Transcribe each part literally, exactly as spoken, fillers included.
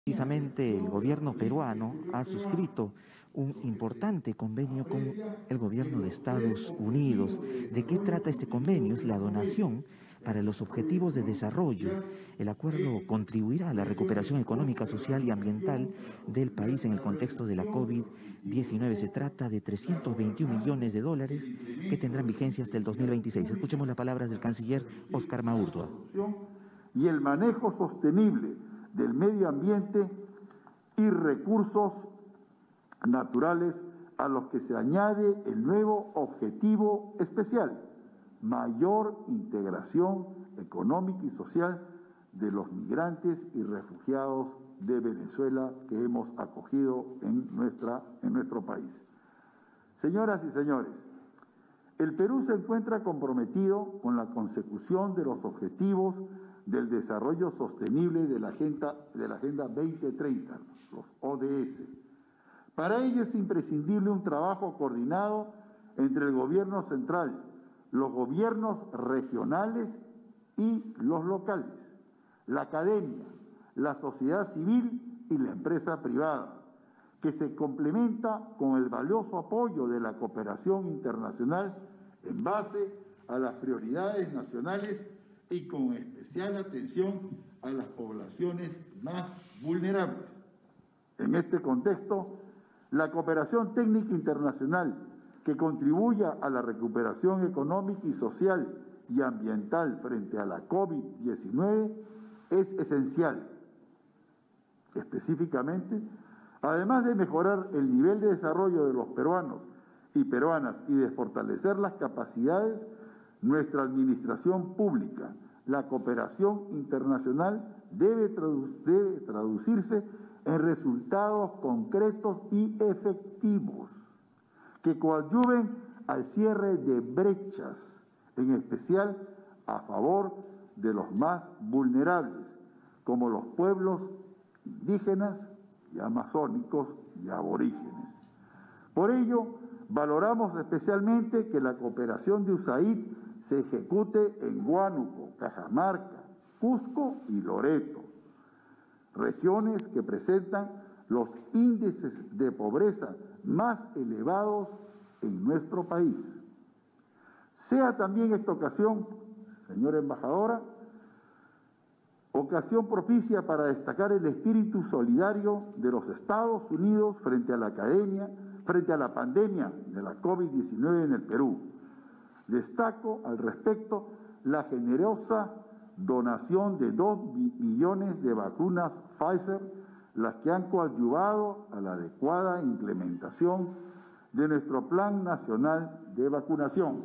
Precisamente el gobierno peruano ha suscrito un importante convenio con el gobierno de Estados Unidos. ¿De qué trata este convenio? Es la donación para los objetivos de desarrollo. El acuerdo contribuirá a la recuperación económica, social y ambiental del país en el contexto de la COVID diecinueve. Se trata de trescientos veintiún millones de dólares que tendrán vigencia hasta el dos mil veintiséis. Escuchemos las palabras del canciller Óscar Maurdua. Y el manejo sostenible del medio ambiente y recursos naturales, a los que se añade el nuevo objetivo especial: mayor integración económica y social de los migrantes y refugiados de Venezuela que hemos acogido en, nuestra, en nuestro país. Señoras y señores, el Perú se encuentra comprometido con la consecución de los objetivos del desarrollo sostenible de la Agenda, de la Agenda veinte treinta, los O D S. Para ello es imprescindible un trabajo coordinado entre el gobierno central, los gobiernos regionales y los locales, la academia, la sociedad civil y la empresa privada, que se complementa con el valioso apoyo de la cooperación internacional en base a las prioridades nacionales y con especial atención a las poblaciones más vulnerables. En este contexto, la cooperación técnica internacional que contribuya a la recuperación económica y social y ambiental frente a la COVID diecinueve es esencial. Específicamente, además de mejorar el nivel de desarrollo de los peruanos y peruanas y de fortalecer las capacidades, nuestra administración pública, la cooperación internacional debe, tradu debe traducirse en resultados concretos y efectivos que coadyuven al cierre de brechas, en especial a favor de los más vulnerables, como los pueblos indígenas y amazónicos y aborígenes. Por ello, valoramos especialmente que la cooperación de U S A I D se ejecute en Huánuco, Cajamarca, Cusco y Loreto, regiones que presentan los índices de pobreza más elevados en nuestro país. Sea también esta ocasión, señora embajadora, ocasión propicia para destacar el espíritu solidario de los Estados Unidos frente a la academia, frente a la pandemia de la COVID diecinueve en el Perú. Destaco al respecto la generosa donación de dos millones de vacunas Pfizer, las que han coadyuvado a la adecuada implementación de nuestro Plan Nacional de Vacunación.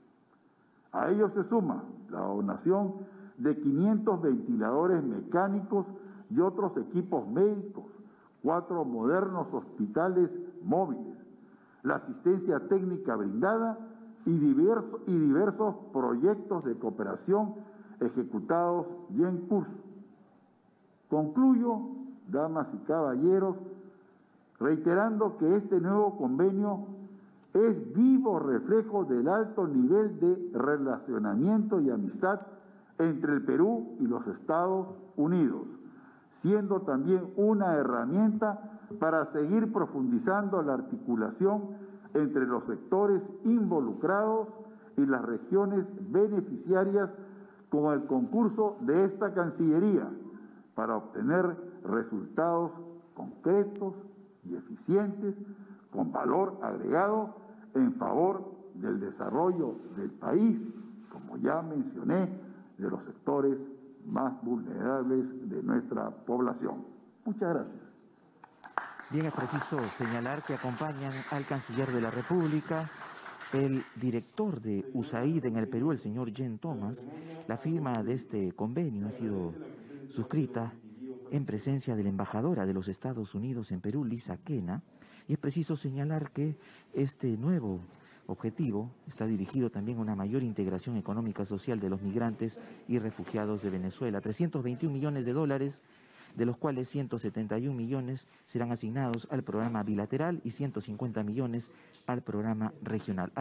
A ello se suma la donación de quinientos ventiladores mecánicos y otros equipos médicos, cuatro modernos hospitales móviles, la asistencia técnica brindada y diversos, y diversos proyectos de cooperación ejecutados y en curso. Concluyo, damas y caballeros, reiterando que este nuevo convenio es vivo reflejo del alto nivel de relacionamiento y amistad entre el Perú y los Estados Unidos, siendo también una herramienta para seguir profundizando la articulación entre los sectores involucrados y las regiones beneficiarias con el concurso de esta Cancillería para obtener resultados concretos y eficientes con valor agregado en favor del desarrollo del país, como ya mencioné, de los sectores más vulnerables de nuestra población. Muchas gracias. Bien, es preciso señalar que acompañan al canciller de la República, el director de U S A I D en el Perú, el señor Jen Thomas. La firma de este convenio ha sido suscrita en presencia de la embajadora de los Estados Unidos en Perú, Lisa Kena, y es preciso señalar que este nuevo objetivo está dirigido también a una mayor integración económica social de los migrantes y refugiados de Venezuela. trescientos veintiún millones de dólares, de los cuales ciento setenta y un millones serán asignados al programa bilateral y ciento cincuenta millones al programa regional.